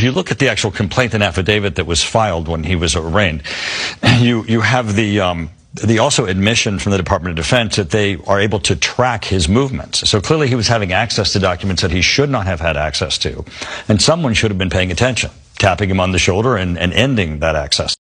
you look at the actual complaint and affidavit that was filed when he was arraigned, you have the also admission from the Department of Defense that they are able to track his movements. So clearly he was having access to documents that he should not have had access to. And someone should have been paying attention, tapping him on the shoulder and ending that access.